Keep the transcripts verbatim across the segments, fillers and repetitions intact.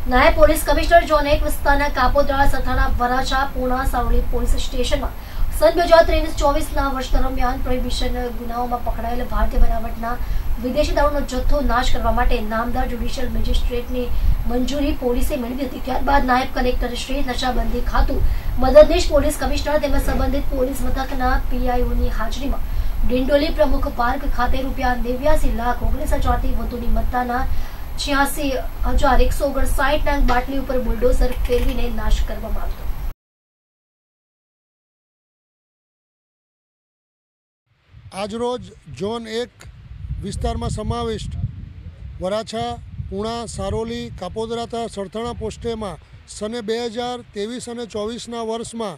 નાયબ police commissioner zone એક વિસ્તારના કાપોદ્રા સથાણા વરાછા પૂર્ણા સાવલી પોલીસ સ્ટેશનમાં સન બે હજાર ત્રેવીસ ચોવીસના વર્ષ દરમિયાન પ્રોહિબિશન ગુનાઓમાં પકડાયેલ ભારતીય બનાવટના વિદેશી દારૂનો જથ્થો નાશ કરવા માટે નામદાર જ્યુડિશિયલ મેજિસ્ટ્રેટની મંજૂરી પોલીસે મેળવી હતી। ત્યારબાદ નાયબ કલેક્ટર શ્રી નશાબંધી ખાતું મદદનીશ પોલીસ કમિશનર તેમજ સંબંધિત પોલીસ મથકના પીઆઈઓની હાજરીમાં ડિંડોલી પ્રમુખ પાર્ક ખાતે રૂપિયા નેવ્યાસી લાખ ઓગણીસ હજારથી વધુની મત્તાના છ્યાસી હજાર એકસો ઓગણસાઠ નંગ બાટલી ઉપર બુલડોઝર ફેરવીને નાશ કરવામાં આવ્યો। આજરોજ ઝોન એક વિસ્તારમાં સમાવિષ્ટ વરાછા પૂણા સારોલી કાપોદ્રા તથા સરથાણા પોસ્ટેમાં સને બે હજાર ત્રેવીસ અને ચોવીસના વર્ષમાં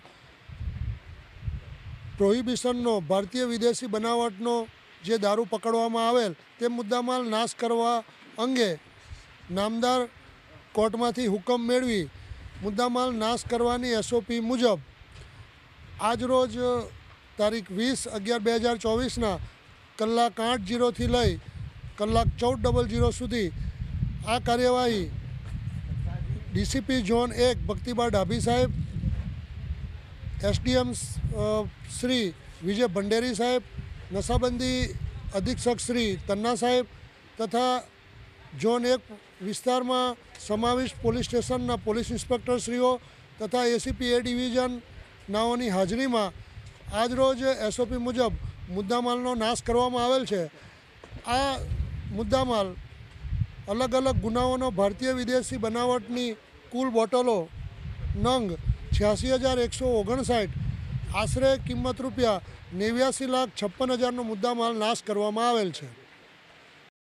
પ્રોહિબિશનનો ભારતીય વિદેશી બનાવટનો જે દારૂ પકડવામાં આવેલ તે મુદ્દામાલ નાશ કરવા અંગે નામદાર કોર્ટમાંથી હુકમ મેળવી મુદ્દામાલ નાશ કરવાની એસઓપી મુજબ આજરોજ તારીખ વીસ અગિયાર બે હજાર ચોવીસના કલાક આઠ જીરોથી લઈ કલાક ચૌદ ડબલ જીરો સુધી આ કાર્યવાહી ડીસીપી ઝોન એક ભક્તિબા ડાભી સાહેબ, એસડીએમ શ્રી વિજય ભંડેરી સાહેબ, નશાબંધી અધિક્ષક શ્રી તન્ના સાહેબ તથા ઝોન એક વિસ્તારમાં સમાવિષ્ટ પોલીસ સ્ટેશનના પોલીસ ઇન્સ્પેક્ટરશ્રીઓ તથા એસીપી એ ડિવિઝન નાઓની હાજરીમાં આજરોજ એસઓપી મુજબ મુદ્દામાલનો નાશ કરવામાં આવેલ છે। આ મુદ્દામાલ અલગ અલગ ગુનાઓનો ભારતીય વિદેશી બનાવટની કુલ બોટલો નંગ છ્યાસી હજાર એકસો ઓગણસાઠ આશરે કિંમત રૂપિયા નેવ્યાસી લાખ છપ્પન હજારનો મુદ્દામાલ નાશ કરવામાં આવેલ છે।